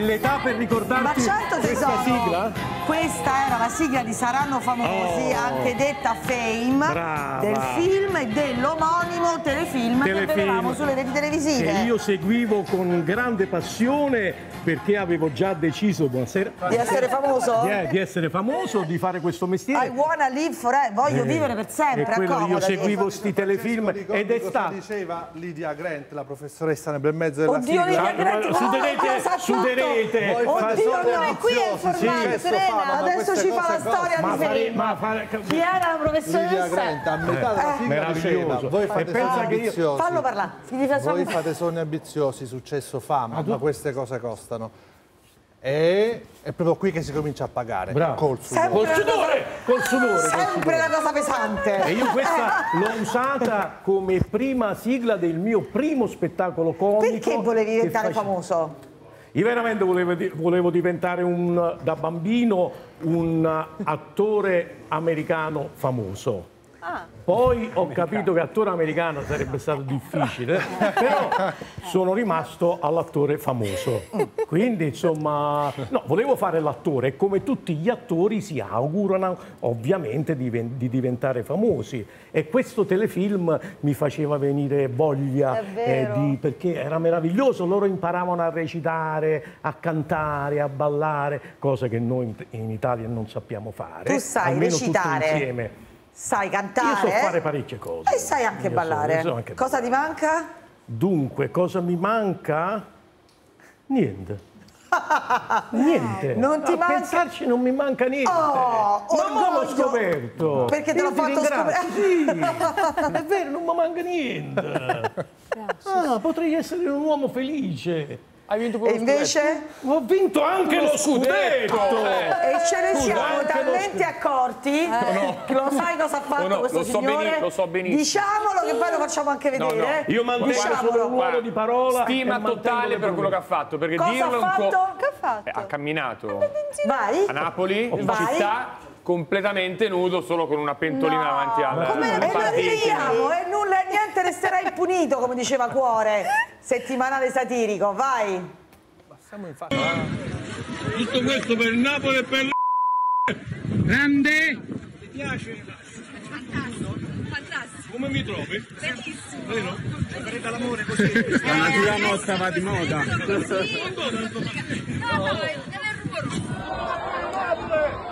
l'età per ricordarti Ma certo questa sigla? Questa era la sigla di Saranno Famosi, anche detta Fame, del film e dell'omonimo telefilm che vedevamo sulle reti televisive. Che io seguivo con grande passione perché avevo già deciso, buonasera, di essere famoso? Di essere famoso, di fare questo mestiere. I wanna live forever, voglio vivere per sempre. E quello io seguivo sti telefilm ed è stato. Diceva Lydia Grant, la professoressa nel bel mezzo della sigla. Lydia Grant, suderete. Oddio, non è qui a informare, Serena. Adesso ci fa la storia di Fame. Chi era la professoressa? Lydia Grant, a metà della sigla diceva, voi fate sogni ambiziosi. Fallo parlare. Voi fate sogni ambiziosi, successo, fama, ma queste cose costano. E è proprio qui che si comincia a pagare. Bravo. Col sudore. Col sudore. Sempre la cosa pesante. E io questa l'ho usata come prima sigla del mio primo spettacolo comico. Perché volevi diventare famoso? Io veramente volevo diventare da bambino un attore americano famoso. Poi ho capito che attore americano sarebbe stato difficile, però sono rimasto all'attore famoso. Quindi, insomma, no, volevo fare l'attore e come tutti gli attori si augurano ovviamente di diventare famosi. E questo telefilm mi faceva venire voglia, perché era meraviglioso. Loro imparavano a recitare, a cantare, a ballare, cose che noi in Italia non sappiamo fare. Tu sai almeno recitare? Tutti insieme. Sai cantare? Io so fare parecchie cose. E sai anche ballare. Cosa ti manca? Dunque, cosa mi manca? Niente. Niente. Non ti manca? Pensarci non mi manca niente. Oh, ma l'ho scoperto. Perché te l'ho fatto scoprire? Sì, è vero, non mi manca niente. Potrei essere un uomo felice. Hai vinto pure e invece? Ho vinto anche lo scudetto! E ce ne siamo talmente accorti che lo sai cosa ha fatto questo signore? Lo so benissimo. Diciamolo che poi lo facciamo anche vedere. Io mantengo solo un ruolo di parola. Stima totale per quello che ha fatto. Perché cosa dirlo ha fatto? Che ha fatto? ha camminato Vai. a Napoli, in città, completamente nudo, solo con una pentolina davanti alla e lo rivediamo e nulla e niente resterà impunito, come diceva Cuore, settimanale satirico, vai. Siamo in faccia. Tutto questo per Napoli e per grande. Ti piace? Fantastico. Fantastico. Come mi trovi? Bellissimo. Vero? Farete l'amore così. La natura nostra va di moda. No, deve ruolo.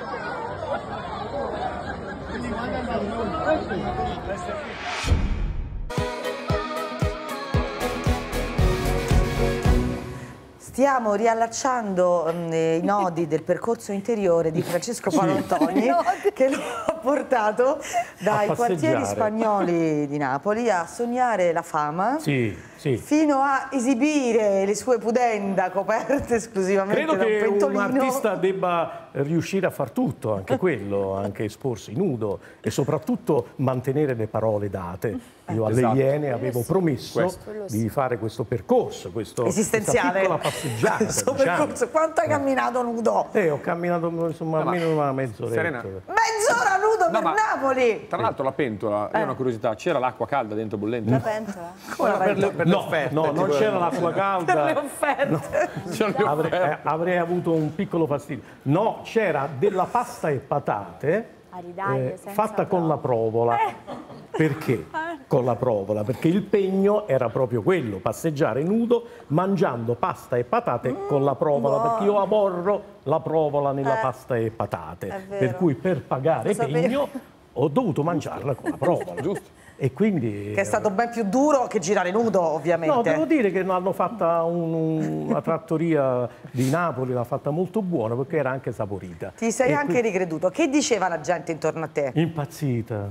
Stiamo riallacciando i nodi del percorso interiore di Francesco Palontoni che lo ha portato dai quartieri spagnoli di Napoli a sognare la fama fino a esibire le sue pudenda coperte esclusivamente da un pentolino. Credo che un artista debba riuscire a far tutto, anche quello, anche esporsi nudo e soprattutto mantenere le parole date. Io alle Iene avevo promesso di fare questo percorso, esistenziale. Questa piccola passeggiata. Questo percorso. Quanto hai camminato nudo? Ho camminato insomma almeno una mezz'ora. Mezz'ora nudo per Napoli! Tra l'altro la pentola, è una curiosità, c'era l'acqua calda dentro bollente? La pentola? No, non c'era l'acqua calda. Per le offerte. Avrei avuto un piccolo fastidio. No, c'era della pasta e patate fatta con la provola. Perché? Con la provola, perché il pegno era proprio quello, passeggiare nudo mangiando pasta e patate con la provola, perché io aborro la provola nella pasta e patate, per cui per pagare pegno ho dovuto mangiarla con la provola. Giusto. E quindi che è stato ben più duro che girare nudo, ovviamente. No, devo dire che l'hanno fatta una trattoria di Napoli, l'ha fatta molto buona perché era anche saporita. Ti sei anche ricreduto. Che diceva la gente intorno a te? Impazzita.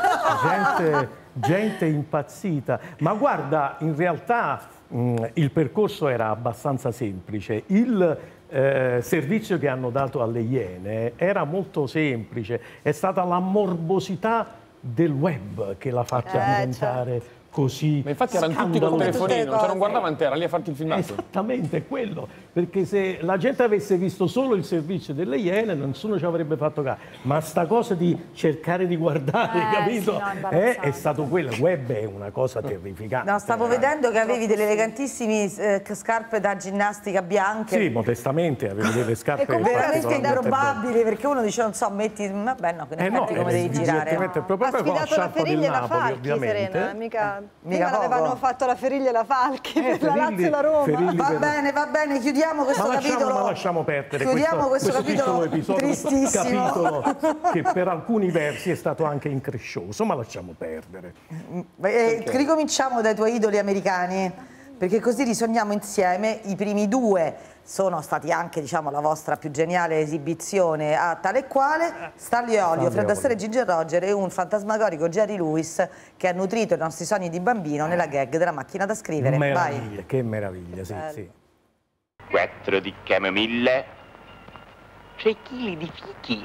gente impazzita. Ma guarda, in realtà il percorso era abbastanza semplice. Il servizio che hanno dato alle Iene era molto semplice. È stata la morbosità del web che la faccia diventare così. Ma infatti erano tutti col telefonino, cioè non guardavano te, era lì a farti il filmato. Esattamente quello, perché se la gente avesse visto solo il servizio delle Iene nessuno ci avrebbe fatto caso, ma sta cosa di cercare di guardare, capito? Sì, no, È stato quello, il web è una cosa terrificante. No, stavo vedendo che avevi delle elegantissime scarpe da ginnastica bianche. Sì, modestamente avevo delle scarpe veramente improbabili, perché uno dice non so, metti, vabbè no, come devi girare. Ha sfidato la Feriglia e la Falchi, Serena, mica avevano fatto la Feriglia e la Falchi per la Lazio e la Roma. Va bene, chiudiamo questo capitolo. Ma lasciamo perdere chiudiamo questo capitolo episodio tristissimo. Capitolo che per alcuni versi è stato anche increscioso, ma lasciamo perdere. Ricominciamo dai tuoi idoli americani, perché così risogniamo insieme. I primi due sono stati anche, diciamo, la vostra più geniale esibizione a tale e quale. Stanley Olio, Fred Astaire e Ginger Roger e un fantasmagorico Jerry Lewis che ha nutrito i nostri sogni di bambino nella gag della macchina da scrivere. Meraviglia, vai. Che meraviglia, sì, sì. 4 di camomilla, 3 chili di fichi.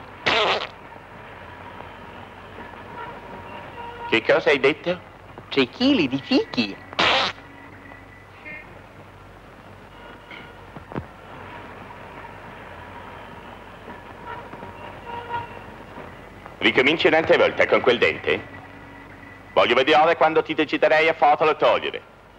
Che cosa hai detto? 3 chili di fichi. Ricominci un'altra volta con quel dente? Voglio vedere quando ti deciderei a fartelo togliere.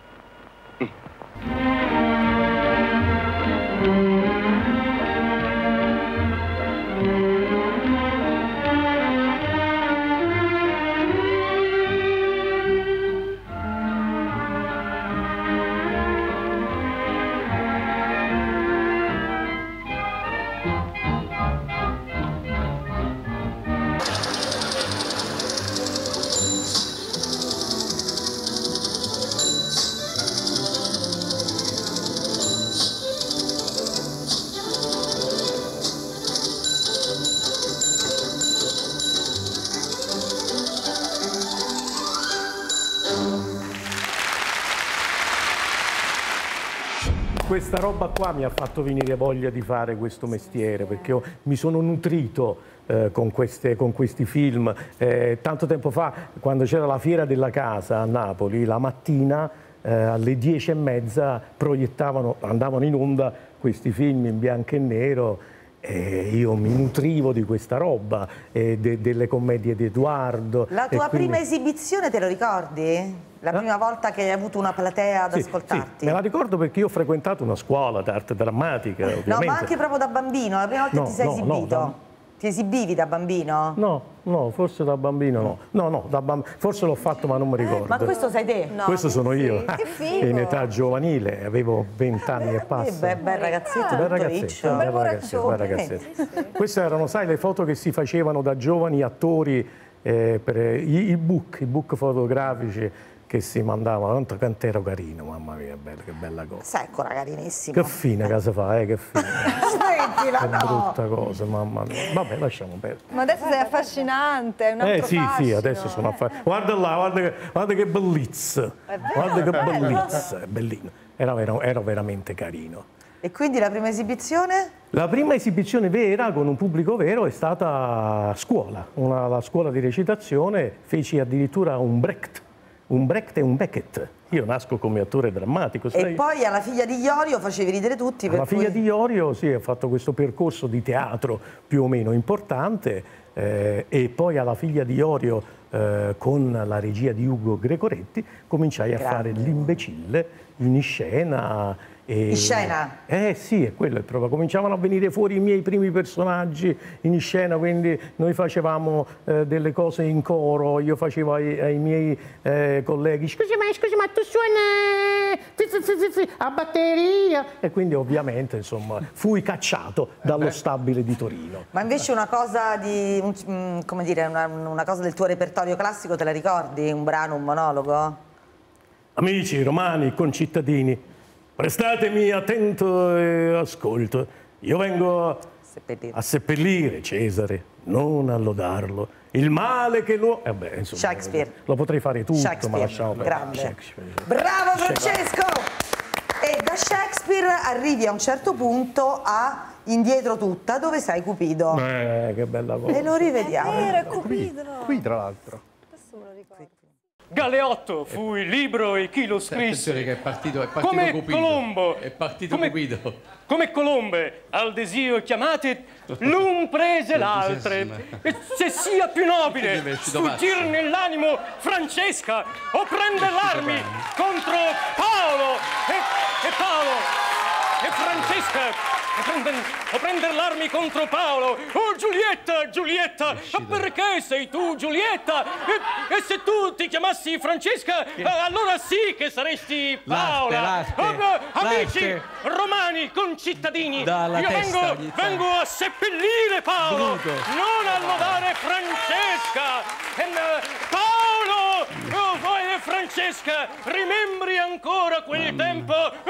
Questa roba qua mi ha fatto venire voglia di fare questo mestiere, perché mi sono nutrito con questi film. Tanto tempo fa, quando c'era la Fiera della Casa a Napoli, la mattina alle 10:30 andavano in onda questi film in bianco e nero. Io mi nutrivo di questa roba, delle commedie di Edoardo. La tua prima esibizione te lo ricordi? La prima volta che hai avuto una platea ad ascoltarti? Sì, me la ricordo perché io ho frequentato una scuola d'arte drammatica, ovviamente. No, ma anche proprio da bambino, la prima volta che ti sei esibito? Ti esibivi da bambino? No, forse da bambino no. Forse l'ho fatto ma non mi ricordo. Ma questo sei te? No, questo sono io. Che figo. In età giovanile, avevo 20 anni e passa. Bel ragazzetto, bel ragazzetto. Queste erano, sai, le foto che si facevano da giovani attori per i book fotografici che si mandavano. Quanto ero carino, mamma mia, che bella cosa. Sei ancora carinissimo. Che fine che si fa, che fine. Smettila, che no! brutta cosa, mamma mia. Vabbè, lasciamo perdere. Ma adesso sei affascinante, è un altro sì, adesso sono affascinante. Guarda là, guarda che bellezza. Guarda che bellezza, è bellino. Era veramente carino. E quindi la prima esibizione? La prima esibizione vera, con un pubblico vero, è stata a scuola. La scuola di recitazione, feci addirittura un Brecht e un Beckett. Io nasco come attore drammatico. Sai? E poi alla Figlia di Iorio facevi ridere tutti. Alla Figlia di Iorio, sì, ho fatto questo percorso di teatro più o meno importante e poi alla Figlia di Iorio, con la regia di Ugo Gregoretti, cominciai a fare l'imbecille in scena. In scena? Sì, è quello il problema. Cominciavano a venire fuori i miei primi personaggi in scena, quindi noi facevamo delle cose in coro, io facevo ai miei colleghi, scusi ma tu suoni a batteria, e quindi ovviamente insomma fui cacciato dallo stabile di Torino. Ma invece una cosa come dire, una cosa del tuo repertorio classico te la ricordi? Un brano, un monologo? Amici romani, concittadini, prestatemi attento ascolto. Io vengo a seppellire Cesare, non a lodarlo. Il male che lo... insomma, Shakespeare. Lo potrei fare tutto, ma lasciamo perdere. Grande. Shakespeare. Bravo Francesco! E da Shakespeare arrivi a un certo punto a Indietro tutta, dove sei Cupido. Che bella cosa. E lo rivediamo. Era Cupido. Qui tra l'altro. Adesso me lo ricordo. Galeotto fu il libro e chi lo scrisse. Che è partito come Cupido. Colombo. È partito Cupido. Come colombe al desio chiamate, l'un prese l'altre. E se sia più nobile sfuggir nell'animo Francesca o prender l'armi contro Paolo e Paolo e Francesca. O prender l'armi contro Paolo. Oh Giulietta, Giulietta, ma perché sei tu Giulietta? E se tu ti chiamassi Francesca, allora sì che saresti Paola. Amici romani, concittadini, io vengo a seppellire Paolo, non a lodare Francesca. Paolo, voi e Francesca, rimembri ancora quel tempo?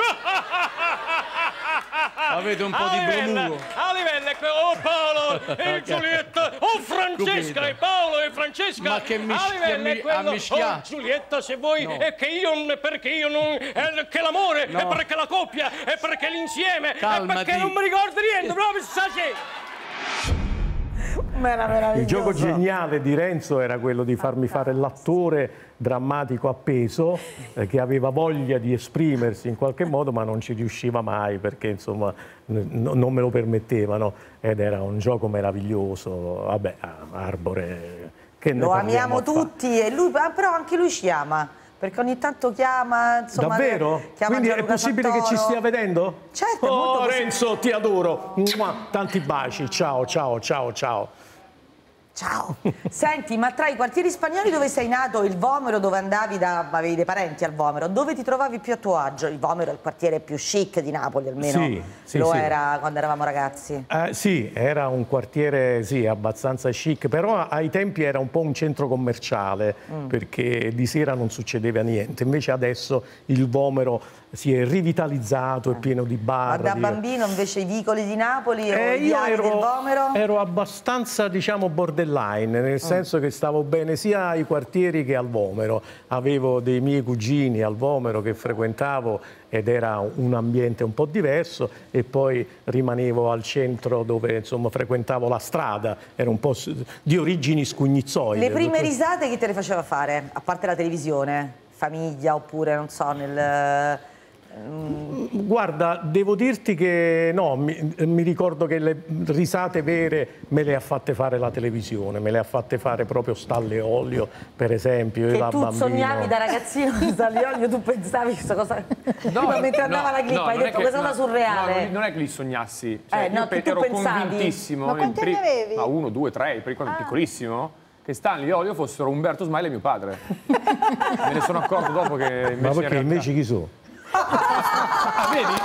Avete un po' di bromuro. A livello, oh Paolo e Giulietta, oh Francesca e Paolo e Francesca. Ma che oh Giulietta, se vuoi, è che io, perché io non, è che l'amore, è perché la coppia, è perché l'insieme, è perché non mi ricordo niente, proprio Il gioco geniale di Renzo era quello di farmi fare l'attore drammatico appeso che aveva voglia di esprimersi in qualche modo ma non ci riusciva mai perché insomma non me lo permettevano ed era un gioco meraviglioso. Vabbè, Arbore, che lo amiamo tutti e lui, però anche lui ci ama. Perché ogni tanto chiama, insomma... Davvero? Chiama Quindi è possibile che ci stia vedendo? Certo, oh, Renzo, ti adoro. Tanti baci. Ciao, ciao, ciao, ciao. Ciao. Senti, ma tra i quartieri spagnoli dove sei nato, il Vomero dove andavi avevi dei parenti al Vomero, dove ti trovavi più a tuo agio? Il Vomero è il quartiere più chic di Napoli, almeno lo era quando eravamo ragazzi. Sì, era un quartiere abbastanza chic, però ai tempi era un po' un centro commerciale perché di sera non succedeva niente. Invece adesso il Vomero si è rivitalizzato, è pieno di bar. Ma da bambino invece i vicoli di Napoli o i viali del Vomero? Ero abbastanza, diciamo, borderline, nel senso che stavo bene sia ai quartieri che al Vomero. Avevo dei miei cugini al Vomero che frequentavo ed era un ambiente un po' diverso e poi rimanevo al centro dove insomma frequentavo la strada, era un po' di origini scugnizzoide. Le prime risate chi te le faceva fare, a parte la televisione? Famiglia oppure non so nel... Guarda, devo dirti che no, mi ricordo che le risate vere me le ha fatte fare la televisione, me le ha fatte fare proprio Stalle Olio, per esempio. Che tu sognavi da ragazzino Stalle Olio, tu pensavi questa cosa... No, mentre andava la clip hai detto questa cosa surreale. No, non è che li sognassi, cioè, io ero convintissimo. Ma quanti anni avevi? Ma 1, 2, 3, piccolissimo. Che Stanley e Olio fossero Umberto Smile e mio padre. Me ne sono accorto dopo che invece... Ma perché invece chi sono? Vedi?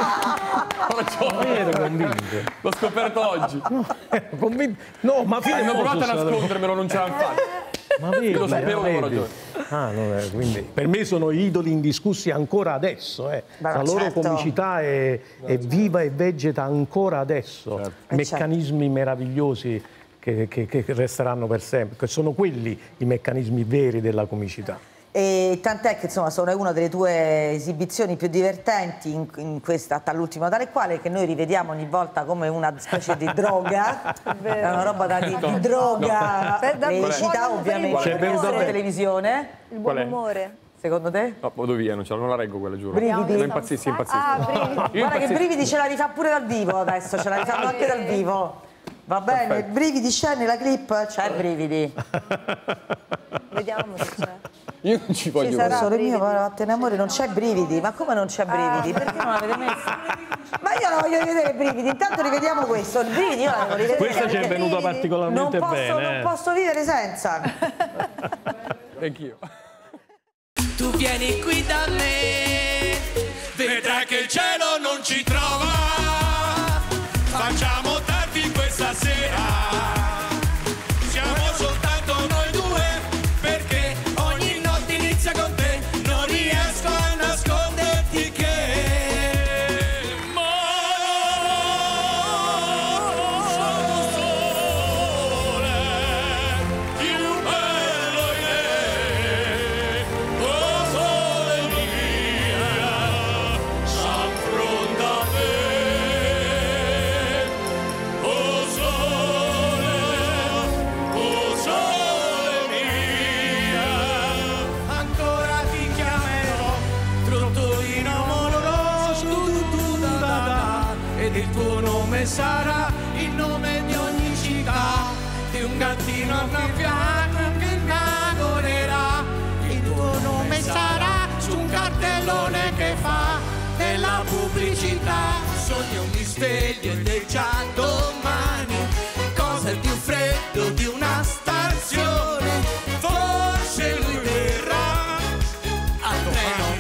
Ero convinto. L'ho scoperto oggi. No, ero convinto. No, ma fino hanno provato a nascondermelo, non ce l'hanno fatto. Ma vedi, lo sapevo, avevo ragione. Quindi per me sono idoli indiscussi ancora adesso. La loro comicità è viva e vegeta ancora adesso. Meccanismi meravigliosi che resteranno per sempre, che sono quelli i meccanismi veri della comicità. E tant'è che insomma sono una delle tue esibizioni più divertenti in questa all'ultimo tale quale che noi rivediamo ogni volta come una specie di droga. È una roba di droga, lecita ovviamente per la televisione. Il buon umore. Secondo te? No, vado via, non la reggo quella, giuro. Brividi? Non impazzissi. Guarda che brividi ce la rifà pure dal vivo adesso, ce la rifanno anche dal vivo. Va bene, perfetto. Brividi c'è nella clip? C'è brividi. Vediamo se c'è. Io non ci voglio vedere. Solo mio, a te amore, non c'è brividi. Ma come non c'è brividi? Perché non l'avete messo? Ma io non voglio vedere brividi. Intanto rivediamo questo. Il brividi io la devo rivedere. Questa ci è venuta particolarmente Non bene. posso vivere senza. Anch'io. Tu vieni qui da me, vedrai che il cielo non ci trova. Facciamo tardi questa sera. Siamo soltanto noi due, perché ogni notte inizia con te. Non riesco a nasconderti che sono sole più bello oh sole mia, s'affronta me, oh sole sarà il nome di ogni città, di un gattino arrabbiato che innamorerà. Il tuo nome sarà su un cartellone che fa della pubblicità. Sogno mi sveglio ed è già domani. Cosa è più freddo di una stazione? Forse lui verrà al treno.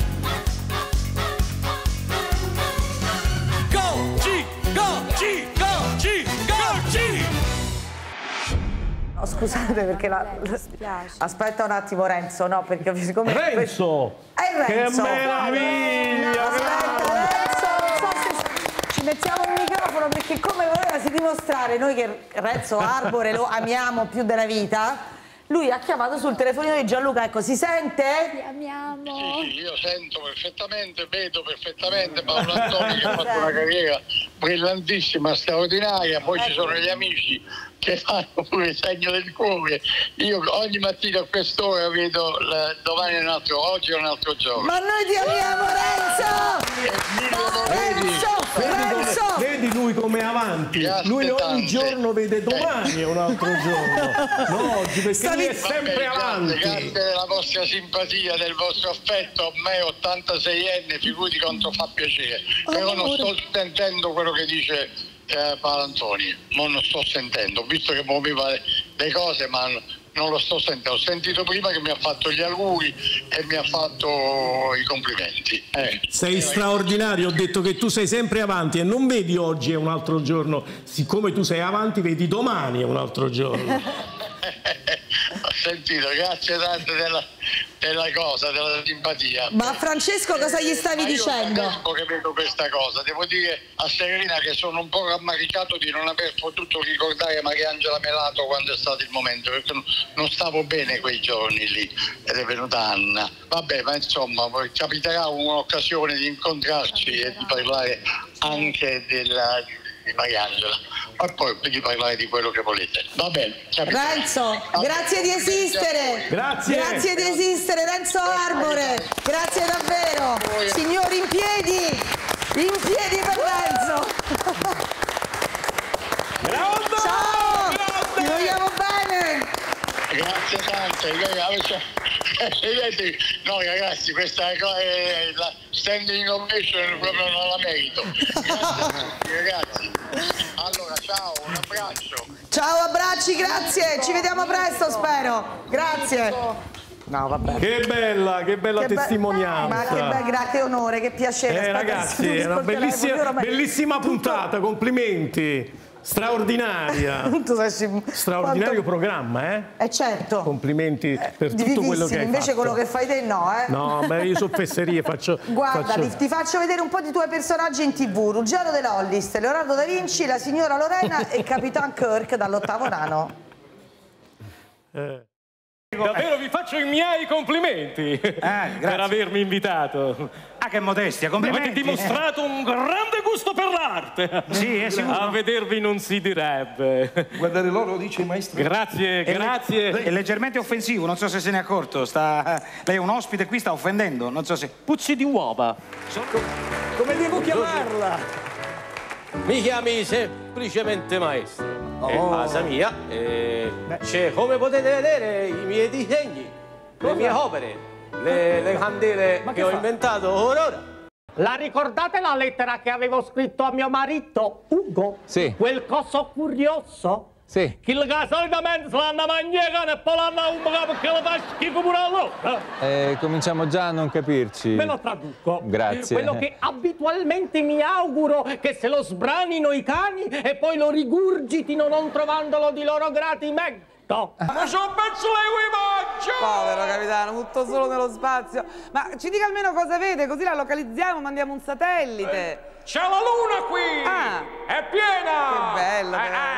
Go G, go G, go G, go G. No, scusate perché aspetta un attimo Renzo, no, perché siccome Renzo! È Renzo! Che meraviglia! Aspetta Renzo, non so se ci mettiamo il microfono perché come volevasi dimostrare noi che Renzo Arbore lo amiamo più della vita, lui ha chiamato sul telefonino di Gianluca, ecco, si sente? Ti amiamo. Sì, io sento perfettamente, vedo perfettamente Paolo Antonio che ha fatto una carriera brillantissima, straordinaria, poi ci sono gli amici che fanno pure il segno del cuore. Io ogni mattina a quest'ora vedo domani è un altro, oggi è un altro giorno. Ma noi ti amiamo Renzo! Renzo! Vedi lui come è avanti? Lui ogni giorno vede domani è un altro giorno. No, oggi perché lui è sempre avanti. Grazie della vostra simpatia, del vostro affetto, a me 86enne, figurati quanto fa piacere. Però non sto sentendo quello che dice Paolo Antonio, ma non sto sentendo, visto che muoveva le cose, ma non lo sto sentendo. Ho sentito prima che mi ha fatto gli auguri e mi ha fatto i complimenti. Sei straordinario, ho detto che tu sei sempre avanti e non vedi oggi è un altro giorno, siccome tu sei avanti vedi domani è un altro giorno. Ho sentito, grazie tante della simpatia. Ma Francesco cosa gli stavi dicendo? Io che vedo questa cosa, devo dire a Serena che sono un po' rammaricato di non aver potuto ricordare Mariangela Melato quando è stato il momento, perché non stavo bene quei giorni lì ed è venuta Anna. Vabbè, ma insomma capiterà un'occasione di incontrarci e di parlare anche di Mariangela, e poi di parlare di quello che volete. Va bene. Renzo, grazie di esistere. Grazie di esistere, Renzo Arbore. Grazie davvero. Signori, in piedi per Renzo. Ciao, ti vogliamo bene. Grazie tante. No ragazzi, questa è la standing ovation, proprio non la merito. Grazie a tutti ragazzi. Allora ciao, un abbraccio. Ciao, abbracci, grazie. Ci vediamo presto, spero. Grazie. No, vabbè. Che bella testimonianza. Ma che onore, che piacere. Ragazzi, è una bellissima puntata, complimenti. Straordinaria. Straordinario programma, certo. Complimenti per tutto quello che hai invece fatto. Quello che fai te no, No, ma io so fesserie, Guarda, ti faccio vedere un po' di tuoi personaggi in TV. Ruggero De Lollis, Leonardo da Vinci, la signora Lorena e Capitan Kirk dall'Ottavo Nano. Davvero vi faccio i miei complimenti per avermi invitato. Che modestia, complimenti. Avete dimostrato un grande gusto per l'arte. Sì, è sicuro. A vedervi non si direbbe. Guardare loro, dice il maestro. Grazie. È leggermente offensivo, non so se se ne è accorto. Lei è un ospite qui, sta offendendo, non so se... Puzzi di uova. Come devo chiamarla? Mi chiami semplicemente maestro. È casa mia. Come potete vedere i miei disegni, le mie opere. Le candele che ho inventato ora. La ricordate la lettera che avevo scritto a mio marito, Ugo? Sì. Quel coso curioso? Sì. Che solitamente se l'hanno mangiata e poi l'hanno umbato perché lo fa schifo pure allora. Cominciamo già a non capirci. Ve lo traduco. Grazie. Quello che abitualmente mi auguro che se lo sbranino i cani e poi lo rigurgitino non trovandolo di loro gradimento. Ma c'ho un pezzo di povero capitano, tutto solo nello spazio. Ma ci dica almeno cosa vede, così la localizziamo, mandiamo un satellite. C'è la luna qui! È piena! Che bello!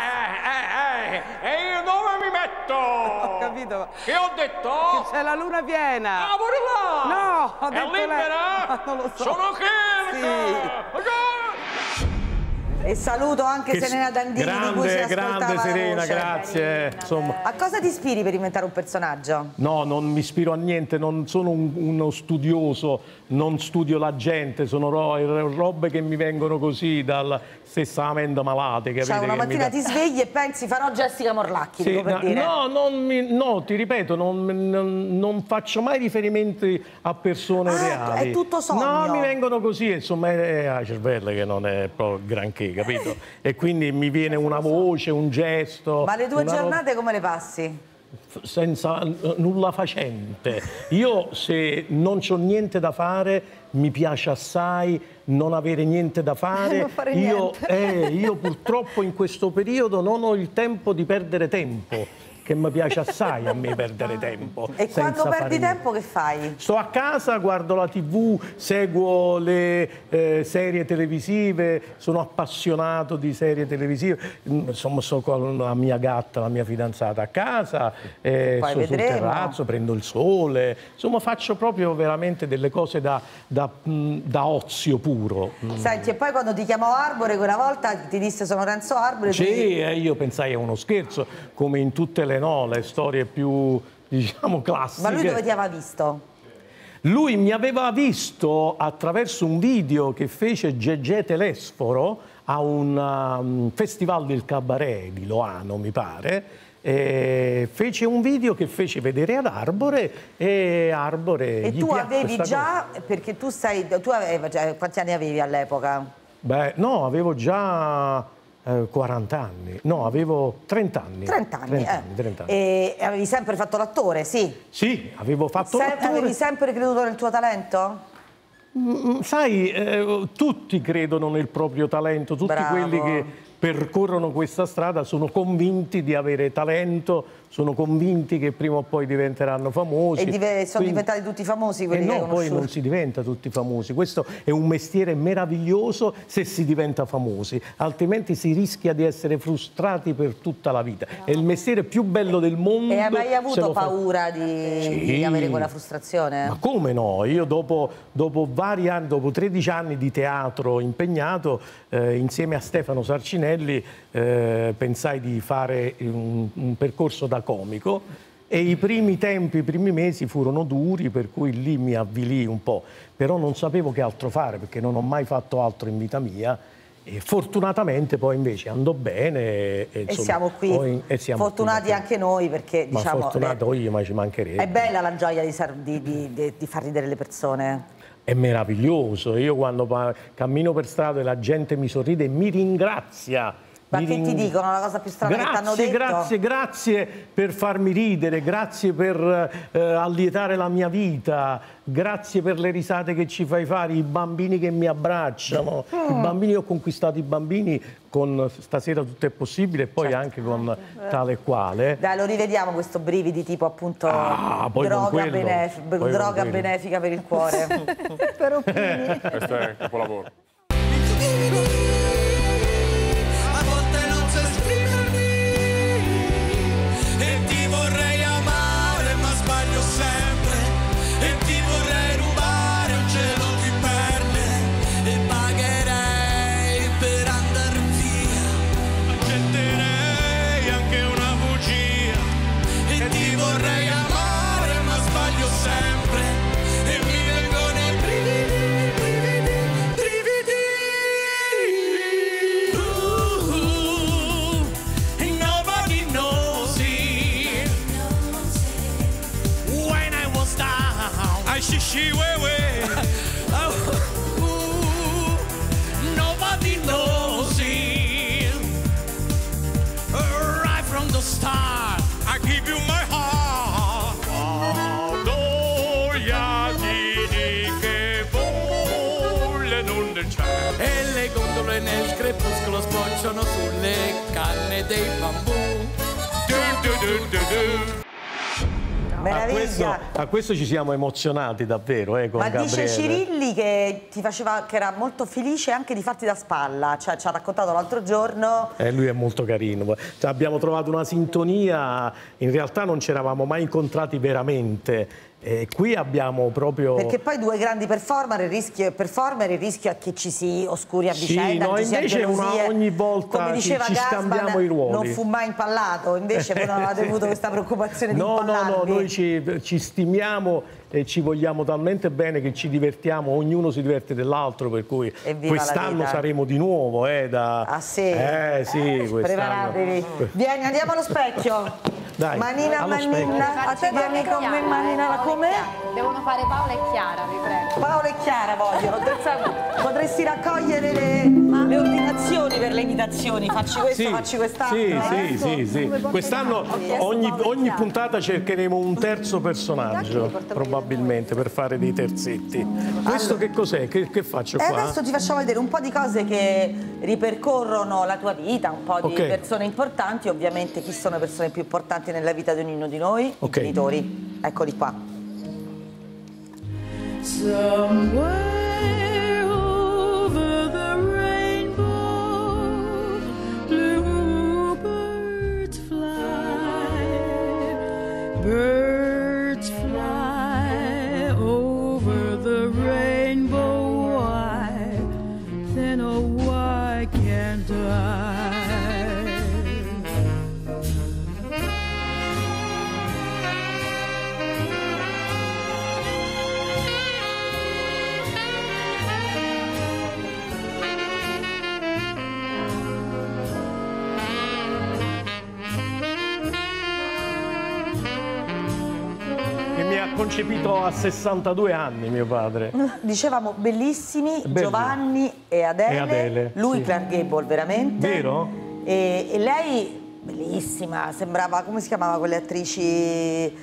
E io dove mi metto? Ho capito. Che ho detto? Che c'è la luna piena! Ah, pure là! No! Ho è detto libera? Non lo so. Sono carica! Sì. E saluto anche Serena Dandini, di cui si ascoltava grande Serena, la voce. grazie. Insomma. A cosa ti ispiri per inventare un personaggio? No, non mi ispiro a niente, non sono uno studioso, non studio la gente, sono robe che mi vengono così dal stessamente malate. Capite? Cioè una mattina ti svegli e pensi farò Jessica Morlacchi, sì, per dire. No, ti ripeto, non faccio mai riferimenti a persone reali. È tutto sogno? No, mi vengono così, insomma, è a cervello che non è proprio granché, capito? E quindi mi viene una voce, un gesto. Ma le tue giornate come le passi? Senza nulla facente. Io se non c'ho niente da fare mi piace assai non avere niente da fare. Io purtroppo in questo periodo non ho il tempo di perdere tempo, che mi piace assai a me perdere tempo. E quando perdi tempo che fai? Sto a casa, guardo la TV, seguo le serie televisive, sono appassionato di serie televisive, insomma sto con la mia gatta, la mia fidanzata a casa, sto sul terrazzo, prendo il sole, insomma faccio proprio veramente delle cose da ozio puro. Senti, e poi quando ti chiamò Arbore quella volta ti disse sono Renzo Arbore? Sì, io pensai a uno scherzo, come in tutte le storie più, diciamo, classiche. Ma lui dove ti aveva visto? Lui mi aveva visto attraverso un video che fece Gegè Telesforo a un festival del cabaret di Loano, mi pare. Fece un video che fece vedere ad Arbore e Arbore e tu avevi già, perché tu quanti anni avevi all'epoca? Beh, no, avevo già 40 anni, no, avevo 30 anni. 30 anni. E avevi sempre fatto l'attore, sì? Sì, avevo fatto l'attore. Avevi sempre creduto nel tuo talento? Sai, tutti credono nel proprio talento, tutti quelli che percorrono questa strada sono convinti di avere talento, sono convinti che prima o poi diventeranno famosi. E sono diventati tutti famosi quelli che hai conosciuto? Poi non si diventa tutti famosi. Questo è un mestiere meraviglioso se si diventa famosi, altrimenti si rischia di essere frustrati per tutta la vita. È il mestiere più bello del mondo. E hai mai avuto paura di avere quella frustrazione? Ma come no? Io dopo vari anni, dopo 13 anni di teatro impegnato, insieme a Stefano Sarcinelli, pensai di fare un percorso da comico e i primi tempi, i primi mesi furono duri, per cui lì mi avvilii un po', però non sapevo che altro fare perché non ho mai fatto altro in vita mia e fortunatamente poi invece andò bene e siamo qui, fortunati qui, anche noi perché diciamo... Ma fortunato io, ma ci mancherebbe. È bella la gioia di far ridere le persone. È meraviglioso, io quando cammino per strada e la gente mi sorride e mi ringrazia. Ma che ti dicono? La cosa più strana che ti hanno detto? Grazie per farmi ridere, grazie per allietare la mia vita, grazie per le risate che ci fai fare, i bambini che mi abbracciano. I bambini, ho conquistato i bambini con Stasera tutto è possibile e poi anche con Tale e Quale. Dai, lo rivediamo questo brividi tipo appunto droga benefica per il cuore. Questo è il capolavoro. Nobody knows it. Right from the start, I give you my heart. Quando gli asini che vogliono nel cielo e le gondole nel crepuscolo sbocciano sulle canne dei bambù. A questo ci siamo emozionati davvero con Gabriele. Dice Cirilli che che era molto felice anche di farti da spalla, cioè ci ha raccontato l'altro giorno. Lui è molto carino, abbiamo trovato una sintonia, in realtà non ci eravamo mai incontrati veramente qui abbiamo proprio... Perché poi due grandi performer, il rischio è che ci si oscuri a vicenda, no, ci sia invece gelosie. ogni volta come diceva ci scambiamo i ruoli. Non fu mai impallato, invece voi non avete avuto questa preoccupazione di impallarvi. No, noi ci stimiamo e ci vogliamo talmente bene che ci divertiamo, ognuno si diverte dell'altro, per cui quest'anno saremo di nuovo sì? Sì, quest'anno. Preparatevi. Vieni, andiamo allo specchio. Dai, manina, manina, a te vieni con me, manina, come? Devono fare Paola e Chiara, vi prego. Paola e Chiara vogliono. Potresti raccogliere le ordinazioni per le imitazioni. Facci questo, facci quest'altro. Sì. Quest'anno ogni puntata cercheremo un terzo personaggio, probabilmente, per fare dei terzetti. Questo che cos'è? Che faccio qua? Adesso ti facciamo vedere un po' di cose che ripercorrono la tua vita, un po' di persone importanti. Ovviamente chi sono le persone più importanti nella vita di ognuno di noi? I genitori. Eccoli qua. Somewhere over the rainbow, bluebirds fly, birds fly over the rainbow. Why, then oh why can't I? Concepito a 62 anni mio padre. Dicevamo bellissimi, Giovanni e Adele. Lui Clark Gable, veramente. Vero? E lei bellissima, sembrava, come si chiamava quelle attrici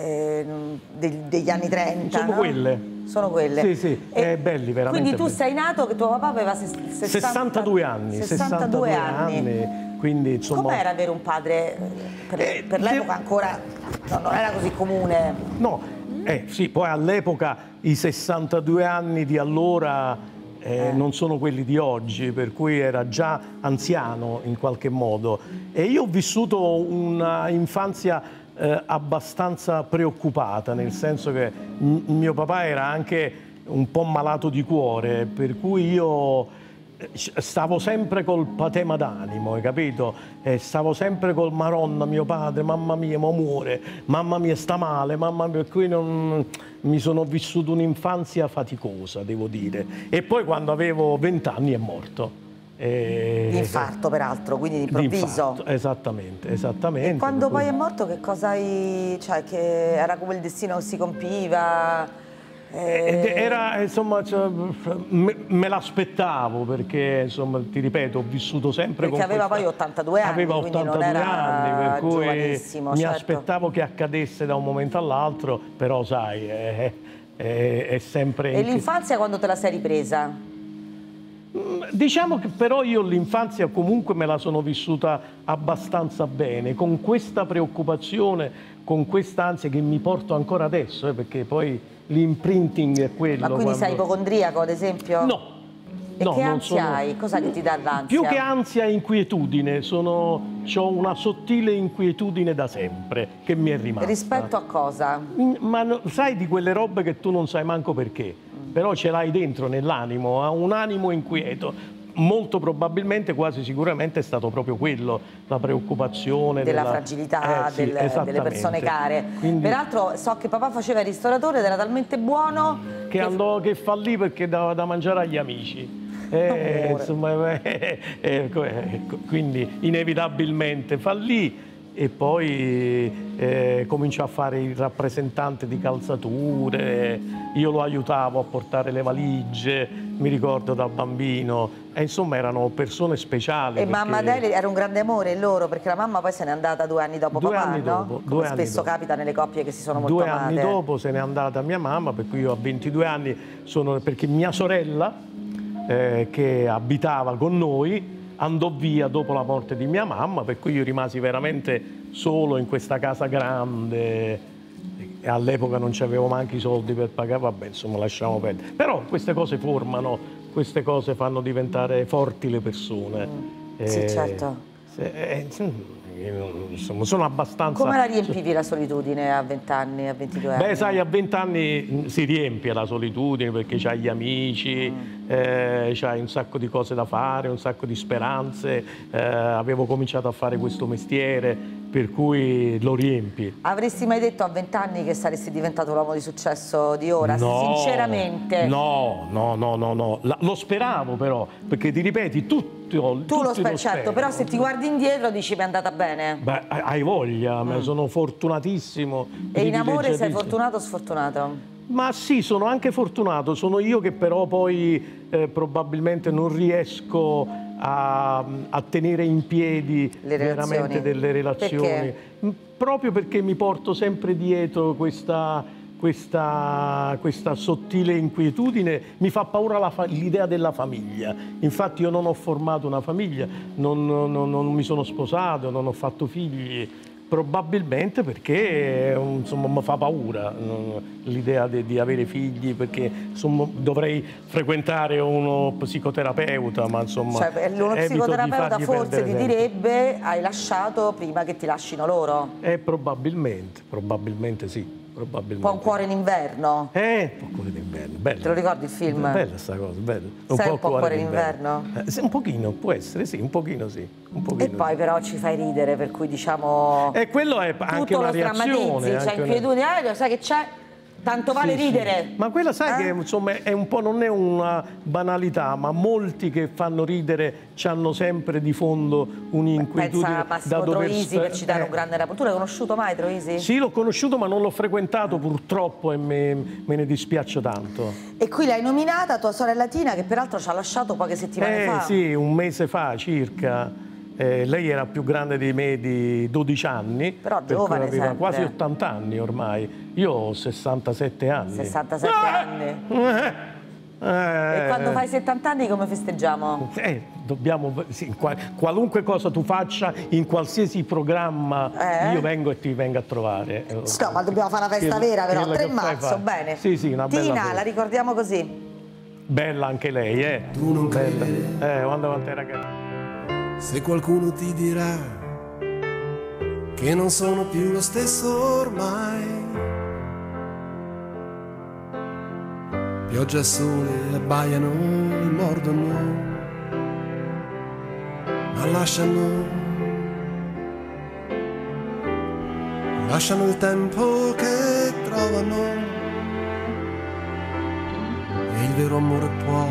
degli anni 30? Sono quelle. Sono quelle. Sì, belli veramente. Quindi tu sei nato che tuo papà aveva 62 anni. 62 anni. Quindi insomma... Com'era avere un padre per l'epoca ancora non era così comune? No. Sì, poi all'epoca i 62 anni di allora non sono quelli di oggi, per cui era già anziano in qualche modo. E io ho vissuto una infanzia abbastanza preoccupata, nel senso che mio papà era anche un po' malato di cuore, per cui io stavo sempre col patema d'animo, hai capito? Stavo sempre col Maronna, mio padre, mamma mia, mo muore, mamma mia sta male, mamma mia, per cui mi sono vissuto un'infanzia faticosa, devo dire. E poi quando avevo 20 anni è morto. Di infarto, peraltro, quindi di improvviso. Esattamente. E quando poi è morto che cosa hai... cioè che era come il destino che si compiva... Era, insomma, me l'aspettavo perché, insomma, ti ripeto, ho vissuto sempre perché con aveva poi 82 anni, aveva 82 anni, per cui giovanissimo, mi aspettavo che accadesse da un momento all'altro, però sai, è sempre... E l'infanzia quando te la sei ripresa? Diciamo che però io l'infanzia comunque me la sono vissuta abbastanza bene, con questa preoccupazione, con quest'ansia che mi porto ancora adesso, perché poi l'imprinting è quello. Ma quindi sei ipocondriaco, ad esempio? No. E che ansia hai? Cosa che ti dà l'ansia? Più che ansia è inquietudine, ho una sottile inquietudine da sempre che mi è rimasta. Rispetto a cosa? Ma sai di quelle robe che tu non sai manco perché, però ce l'hai dentro nell'animo, ha un animo inquieto. Molto probabilmente, quasi sicuramente è stato proprio quello, la preoccupazione della fragilità delle persone care. Quindi, peraltro so che papà faceva il ristoratore ed era talmente buono che fallì perché dava da mangiare agli amici. Insomma, quindi inevitabilmente fallì e poi cominciò a fare il rappresentante di calzature, io lo aiutavo a portare le valigie, mi ricordo da bambino, e insomma erano persone speciali. E mamma Adele era un grande amore in loro, perché la mamma poi se n'è andata 2 anni dopo papà, no? Come spesso capita nelle coppie che si sono molto amate. 2 anni dopo se n'è andata mia mamma, per cui io a 22 anni perché mia sorella che abitava con noi andò via dopo la morte di mia mamma, per cui io rimasi veramente solo in questa casa grande e all'epoca non c'avevo neanche i soldi per pagare, vabbè, insomma, lasciamo perdere. Però queste cose formano, queste cose fanno diventare forti le persone. Sì, certo. insomma, sono abbastanza... Come la riempivi la solitudine a 20 anni, a 22 anni? Beh, sai, a 20 anni si riempie la solitudine perché c'hai gli amici, c'hai un sacco di cose da fare, un sacco di speranze. Avevo cominciato a fare questo mestiere, per cui lo riempi. Avresti mai detto a 20 anni che saresti diventato l'uomo di successo di ora? No, sinceramente? No. Lo speravo però, perché ti ripeti, tu lo speri. Certo, però se ti guardi indietro dici mi è andata bene. Beh, hai voglia, sono fortunatissimo. E in amore sei fortunato o sfortunato? Ma sì, sono anche fortunato, sono io che però poi probabilmente non riesco a tenere in piedi veramente delle relazioni. Perché? Proprio perché mi porto sempre dietro questa sottile inquietudine, mi fa paura l'idea della famiglia. Infatti io non ho formato una famiglia, non mi sono sposato, non ho fatto figli, probabilmente perché insomma mi fa paura l'idea di avere figli, perché insomma, dovrei frequentare uno psicoterapeuta, ma insomma... Cioè, uno psicoterapeuta forse ti direbbe hai lasciato prima che ti lascino loro? Probabilmente sì. Un po' un cuore in inverno? Un po' cuore in inverno, bello. Te lo ricordi il film? Bella sta cosa, bello. Sei un po' cuore in inverno? Un pochino, può essere, sì, un pochino sì. E poi però ci fai ridere, per cui diciamo... E quello è anche una reazione. C'è inquietudine, sai che c'è? Tanto vale ridere. Ma quella sai che insomma è un po', non è una banalità, ma molti che fanno ridere hanno sempre di fondo un'inquietudine. Pensa a Massimo Troisi, per citare un grande rapporto. Tu l'hai conosciuto mai Troisi? Sì, l'ho conosciuto, ma non l'ho frequentato purtroppo e me ne dispiace tanto. E qui l'hai nominata tua sorella Tina, che peraltro ci ha lasciato poche settimane fa. Sì, un mese fa circa. Lei era più grande di me di 12 anni, però giovane, aveva quasi 80 anni ormai. Io ho 67 anni. 67 anni. E quando fai 70 anni come festeggiamo? Dobbiamo, sì, qualunque cosa tu faccia, in qualsiasi programma, io vengo e ti vengo a trovare. No, ma dobbiamo fare una festa vera però, 3 marzo, bene. Sì, una bella Tina, la ricordiamo così. Bella anche lei, Tu non credi. Quando quante ragazze. Se qualcuno ti dirà che non sono più lo stesso ormai, pioggia e sole abbaiano e mordono, ma lasciano il tempo che trovano, e il vero amore può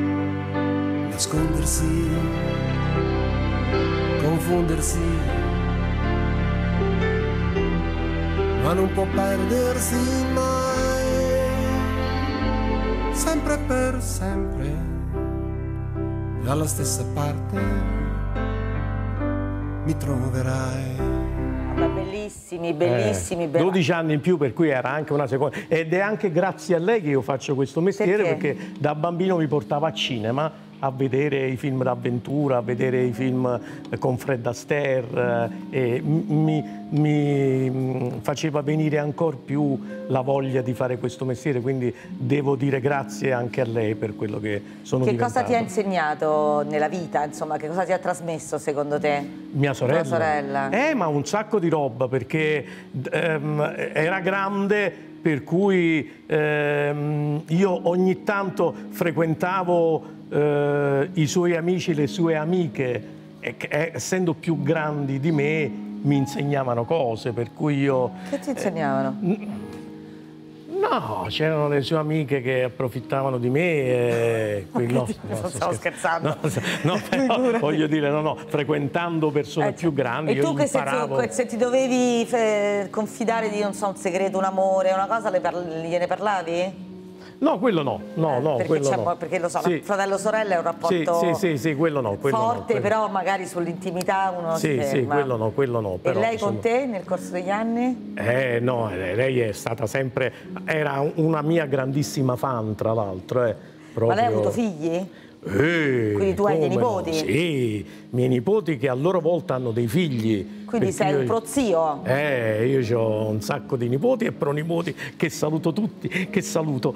nascondersi, confondersi, ma non può perdersi mai, sempre per sempre, dalla stessa parte mi troverai. Ma bellissimi, bellissimi. 12 anni in più, per cui era anche una seconda. Ed è anche grazie a lei che io faccio questo mestiere, perché da bambino mi portava a cinema a vedere i film d'avventura, a vedere i film con Fred Astaire, e mi faceva venire ancora più la voglia di fare questo mestiere, quindi devo dire grazie anche a lei per quello che sono diventato. Che cosa ti ha insegnato nella vita, insomma, che cosa ti ha trasmesso secondo te? Mia sorella? Tua sorella. Ma un sacco di roba, perché era grande, per cui io ogni tanto frequentavo i suoi amici, le sue amiche, e essendo più grandi di me mi insegnavano cose, per cui io... Che ti insegnavano? No, c'erano le sue amiche che approfittavano di me e... No, stavo scherzando. No, però, voglio dire, frequentando persone più grandi, e tu che imparavo... se ti dovevi confidare di, non so, un segreto, un amore, una cosa, gliene parlavi? No, quello no, perché quello no. Perché lo so, fratello-sorella è un rapporto sì, quello no, forte, però magari sull'intimità uno si ferma. Sì, quello no. Però, e lei con te nel corso degli anni? No, lei è stata sempre, era una mia grandissima fan, tra l'altro. Proprio... Ma lei ha avuto figli? Quindi tu hai dei nipoti? No? Sì, miei nipoti che a loro volta hanno dei figli. Quindi sei un prozio? Io ho un sacco di nipoti e pronipoti che saluto tutti, che saluto.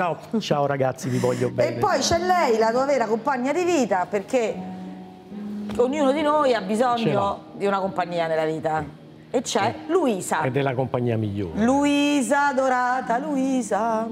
Ciao ragazzi, vi voglio bene. E poi c'è lei, la tua vera compagna di vita, perché ognuno di noi ha bisogno di una compagnia nella vita. E c'è Luisa. Ed è la compagnia migliore. Luisa, adorata Luisa.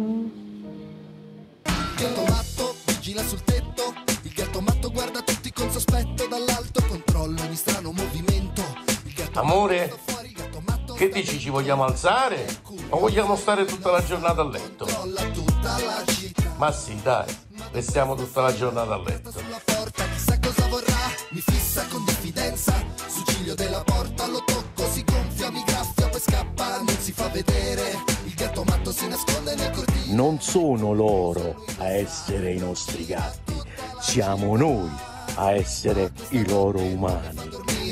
Il gatto matto vigila sul tetto, il gatto matto guarda tutti con sospetto, dall'alto controlla ogni strano movimento. Amore, che dici, ci vogliamo alzare o vogliamo stare tutta la giornata a letto? Ma sì, dai, restiamo tutta la giornata a letto. Chissà cosa vorrà, mi fissa con diffidenza, sul ciglio della porta lo tocco, si gonfia, mi graffia, poi scappa, non si fa vedere, il gatto matto si nasconde nel cortile. Non sono loro a essere i nostri gatti, siamo noi a essere i loro umani.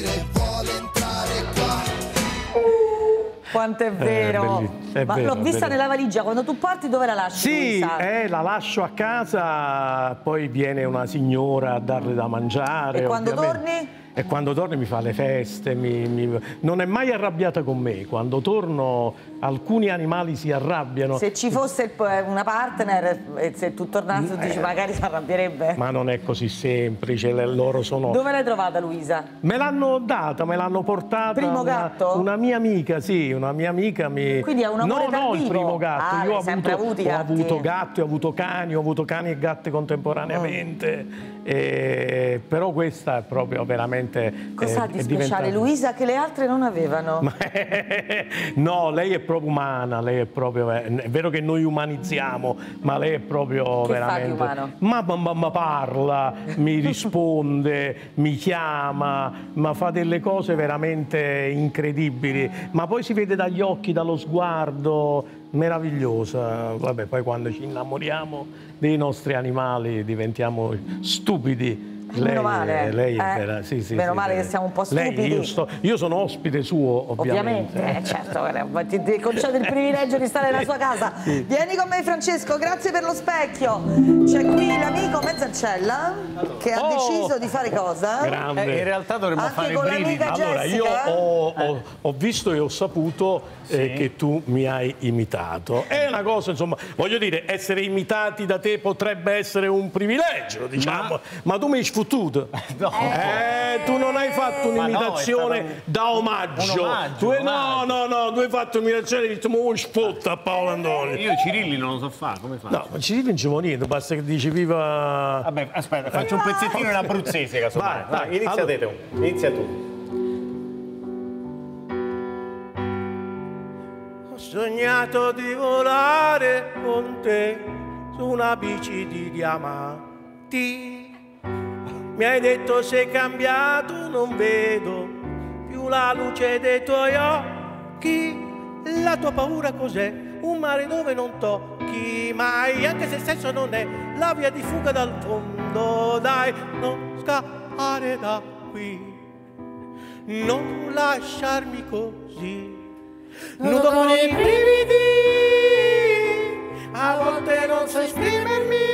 Quanto è vero! Ma l'ho vista nella valigia, quando tu parti dove la lasci? Sì, Luisa? la lascio a casa, poi viene una signora a darle da mangiare. E quando ovviamente. torni? E quando torni mi fa le feste, non è mai arrabbiata con me. Quando torno alcuni animali si arrabbiano. Se ci fosse una partner e se tu tornassi dici magari si arrabbierebbe. Ma non è così semplice, loro sono... Dove l'hai trovata Luisa? Me l'hanno data, me l'hanno portata. Primo gatto? Una mia amica, sì, una mia amica mi... Quindi è un amore tardivo? No, il primo gatto. Io ho avuto gatti, ho avuto cani e gatti contemporaneamente. Però questa è proprio veramente... Cos'ha di speciale Luisa che le altre non avevano? No, lei è proprio umana, lei è proprio... È vero che noi umanizziamo, ma lei è proprio che veramente... Fa di umano? Ma parla, mi risponde, mi chiama, ma fa delle cose veramente incredibili. Ma poi si vede dagli occhi, dallo sguardo, meravigliosa. Vabbè, poi quando ci innamoriamo dei nostri animali diventiamo stupidi. Meno male. Lei è vera, sì, meno male che siamo un po' stupidi. Io sono ospite suo, ovviamente. Certo, ti concedo il privilegio di stare nella sua casa. Sì. Vieni con me Francesco, grazie per lo specchio. C'è qui l'amico Mezzancella che ha deciso di fare cosa? Grande. In realtà dovremmo anche fare con i brividi. Allora, io ho visto e ho saputo che tu mi hai imitato. È una cosa, insomma, voglio dire, essere imitati da te potrebbe essere un privilegio, diciamo, ma tu mi hai sfottuto. No. Tu non hai fatto un'imitazione da omaggio. Tu hai fatto un'imitazione e hai detto, ma sfotta a Paolo Antonio. Io Cirilli non lo so fare, come faccio? No, ma Cirilli non ci vuole niente, basta che dici viva... Vabbè, aspetta, faccio un pezzettino in abruzzese, casomai. Vai, inizia allora. tu. Inizia tu. Ho sognato di volare con te su una bici di diamanti. Mi hai detto sei cambiato, non vedo più la luce dei tuoi occhi. La tua paura cos'è? Un mare dove non tocchi mai, anche se il senso non è la via di fuga dal fondo. Dai, non scappare da qui, non lasciarmi così. Nudo con i brividi, a volte non so esprimermi.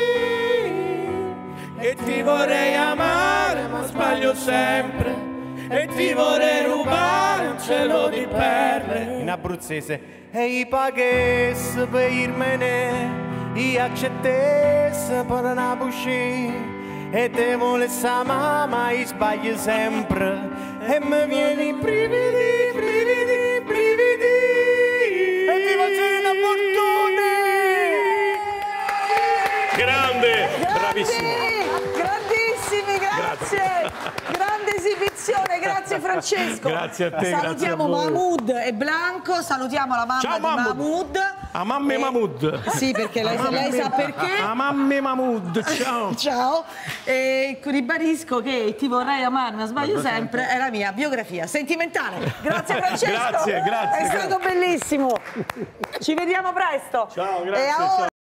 E ti vorrei amare, ma sbaglio sempre. E ti vorrei rubare un cielo di perle. In abruzzese. E i paghesse per irmene, i accettesse per una buscì. E te volesse amare, ma io sbaglio sempre. E mi vieni brividi, brividi, brividi. E ti faccio una fortuna. Grande, bravissimo. Grandissimi, grazie. Grande esibizione, grazie Francesco. Grazie a te, salutiamo grazie a voi. Mahmood e Blanco, salutiamo la mamma Ciao, di Mahmood. A mamme Mahmood. Sì, perché lei sa perché. A mamme Mahmood, ciao. Ciao. E ribadisco che Ti vorrei amare, ma sbaglio sempre, è la mia biografia sentimentale. Grazie Francesco. Grazie. È stato bellissimo. Ci vediamo presto. Ciao, grazie. E ora...